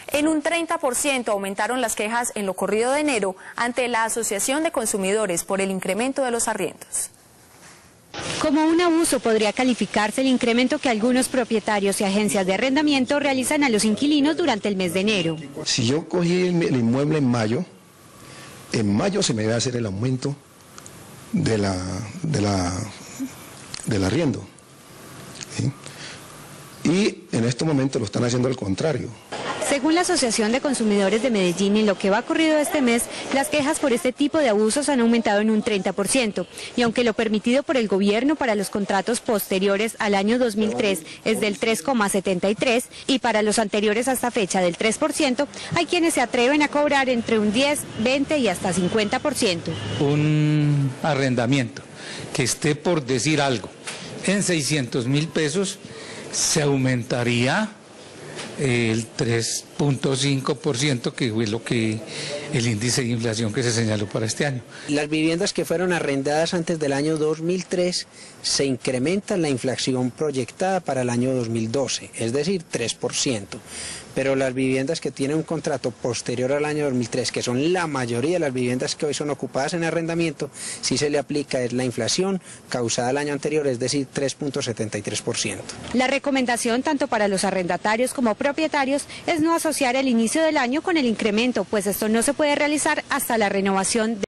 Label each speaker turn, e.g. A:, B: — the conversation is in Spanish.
A: En un 30% aumentaron las quejas en lo corrido de enero ante la Asociación de Consumidores por el incremento de los arriendos.
B: Como un abuso podría calificarse el incremento que algunos propietarios y agencias de arrendamiento realizan a los inquilinos durante el mes de enero.
C: Si yo cogí el inmueble en mayo se me va a hacer el aumento del arriendo, ¿sí? Y en estos momentos lo están haciendo al contrario.
B: Según la Asociación de Consumidores de Medellín, en lo que va corrido este mes, las quejas por este tipo de abusos han aumentado en un 30%. Y aunque lo permitido por el gobierno para los contratos posteriores al año 2003 es del 3,73% y para los anteriores a esta fecha del 3%, hay quienes se atreven a cobrar entre un 10, 20 y hasta 50%.
D: Un arrendamiento que esté, por decir algo, en 600.000 pesos, se aumentaría el 3,5%, que fue lo que el índice de inflación que se señaló para este año.
E: Las viviendas que fueron arrendadas antes del año 2003 se incrementa la inflación proyectada para el año 2012, es decir, 3%. Pero las viviendas que tienen un contrato posterior al año 2003, que son la mayoría de las viviendas que hoy son ocupadas en arrendamiento, sí se le aplica es la inflación causada el año anterior, es decir, 3,73%.
B: La recomendación tanto para los arrendatarios como propietarios es no asociar el inicio del año con el incremento, pues esto no se puede realizar hasta la renovación